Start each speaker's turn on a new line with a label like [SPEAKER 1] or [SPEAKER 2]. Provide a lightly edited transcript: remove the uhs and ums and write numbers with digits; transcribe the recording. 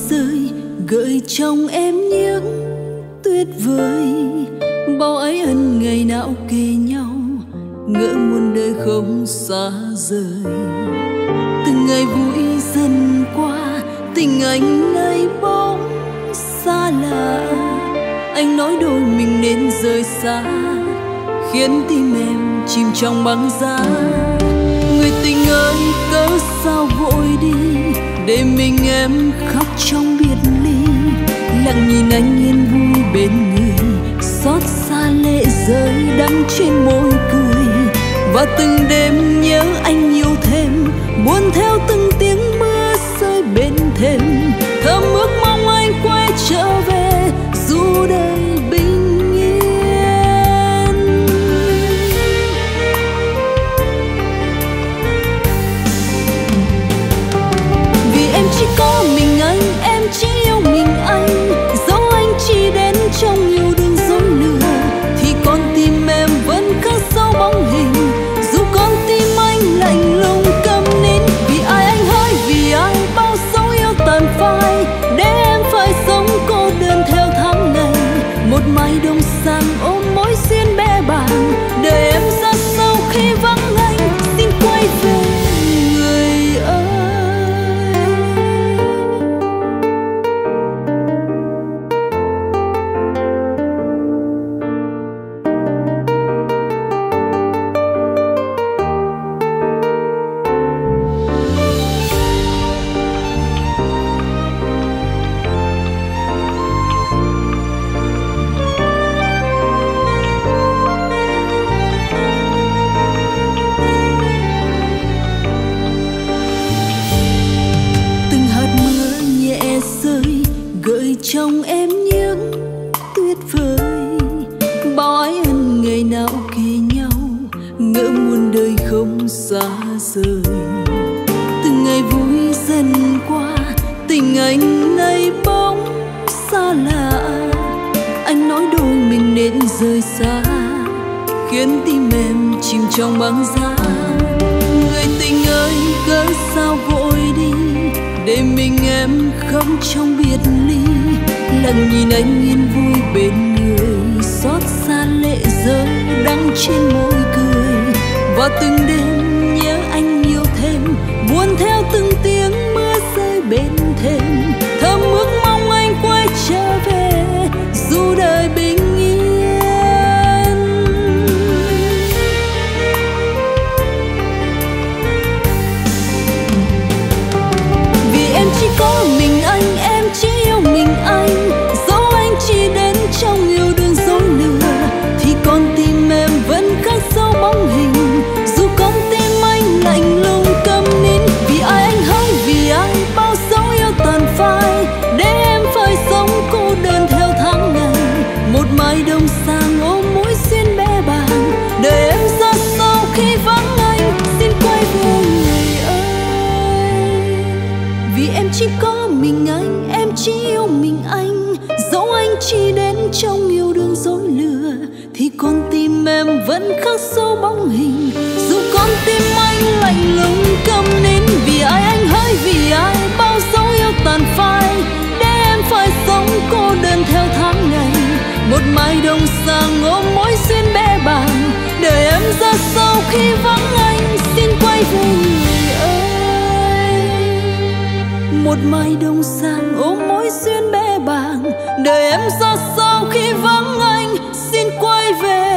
[SPEAKER 1] rơi gợi trong em những tuyệt vời. Bao ái ân ngày nào kề nhau, ngỡ muôn đời không xa rời. Từng ngày vui dần qua, tình anh nay bóng xa lạ. Anh nói đôi mình nên rời xa, khiến tim em chìm trong băng giá. Người tình ơi cớ sao vội đi, để mình em khóc trong biệt ly. Lặng nhìn anh yên vui bên người, xót xa lệ rơi đắng trên môi cười. Và từng đêm nhớ anh nhiều thêm, buồn theo từng tiếng mưa rơi bên thềm. Thầm ước mong anh quay trở về dù đời bình yên. Vì em chỉ có mình anh, em chỉ yêu mình anh. Dẫu anh chỉ đến trong nhiều đường dối lừa, thì con tim em vẫn khắc sâu bóng hình. Dù con tim anh lạnh lùng câm nín, vì ai anh hỡi, vì ai bao dấu yêu tàn phai, để em phải sống cô đơn theo tháng ngày. Một mái đông sang ôm mối duyên bé bàng, đời em ra sao khi vắng anh. Xin quay về người ơi. Trong em những tuyệt vời, bao ái ân ngày nào kề nhau, ngỡ muôn đời không xa rời. Từng ngày vui dần qua, tình anh nay bóng xa lạ. Anh nói đôi mình nên rời xa, khiến tim em chìm trong băng giá. Người tình ơi cớ sao vội đi, để mình em khóc trong biệt ly. Lặng nhìn anh yên vui bên người, xót xa lệ rơi đắng trên môi cười. Và từng đêm nhớ anh nhiều thêm, buồn theo từng tiếng mưa rơi bên thềm. Thầm ước mong anh quay trở về dù đời bình yên. Vì em chỉ có mình anh, em chỉ yêu mình anh. Dẫu anh chỉ đến trong nhiều đường dối lừa, thì con tim em vẫn khắc sâu bóng hình. Dù con tim anh lạnh lùng câm nín, vì ai anh hỡi, vì ai bao dấu yêu tàn phai, để em phải sống cô đơn theo tháng ngày. Một mái đông sang ôm mối duyên bé bàng, đời em ra sao khi vắng anh. Xin quay về người ơi. Vì em chỉ có mình anh, em chỉ yêu mình anh. Dẫu anh chỉ đến trong nhiều đường dối lừa, thì con tim em vẫn khắc sâu bóng hình. Dù con tim anh lạnh lùng câm nín, vì ai anh hỡi, vì ai bao dấu yêu tàn phai, để em phải sống cô đơn theo tháng ngày. Một mái đông sang ôm mối duyên bé bàng, đời em ra sao khi vắng anh. Xin quay về người ơi. Một mái đông sang ôm mối duyên bé bàng, đời em ra sao khi vắng anh. Xin quay về